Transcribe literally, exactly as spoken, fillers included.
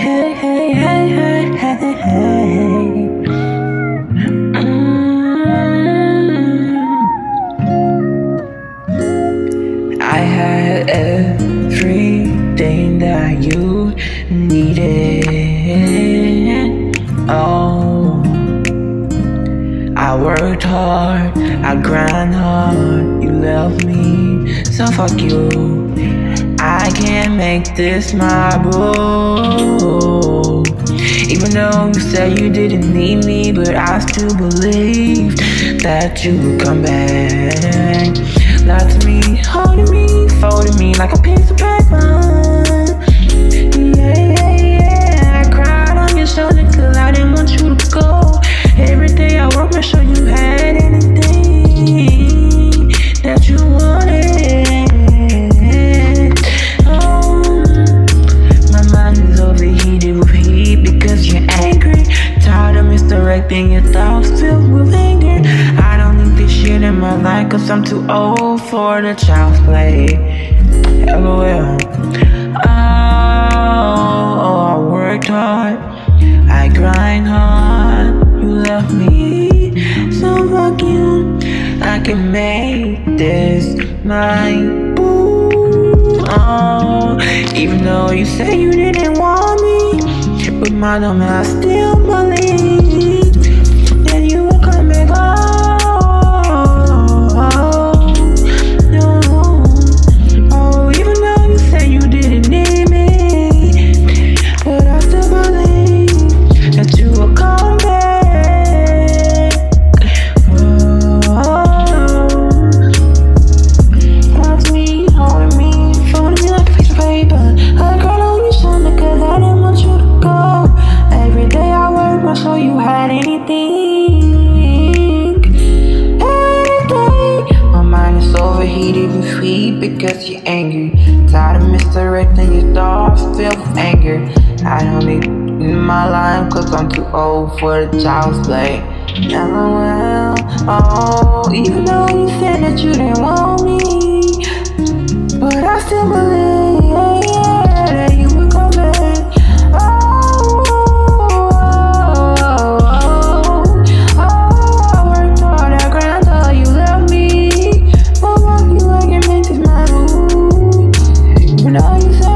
hey, hey, hey, hey, hey, hey. Mm. I had everything that you needed. Oh, I worked hard, I grind hard, you love me, so fuck you. I can't make this my boo. Even though you said you didn't need me, but I still believed that you would come back. Lied to me, holding me, folding me like a piece of paper. Yeah, yeah, yeah, I cried on your shoulder cause I didn't want you to go. Every day I work, make sure you had anything that you wanted. Oh, my mind is overheated with heat because you're angry. Tired of misdirecting your thoughts filled with anger. I don't need this shit in my life cause I'm too old for the child's play. LOL. Oh, I worked hard, I grind hard, you love me, so fuck you. I can make this my boo. Oh, even though you say you didn't want me, but my dumb ass still believe that you will come back home. No. Oh, even though you say you didn't need me, but I still believe that you will come back. Oh, that's me, holding me, folding me like a piece of paper. I cried on your shoulder cause I didn't want you to go. Every day I worked, I saw you had anything. Anything. My mind is overheated with heat because you're angry. Tired of misdirecting your thoughts filled with anger. I don't need in my life cause I'm too old for the child's play. LOL. Oh, even though you said that you didn't want me, but I still believe, yeah, yeah, that you would come back. Oh, oh, oh, oh, I worked hard, I grind hard, you love me, so fuck you, I can make this my move. Even though you said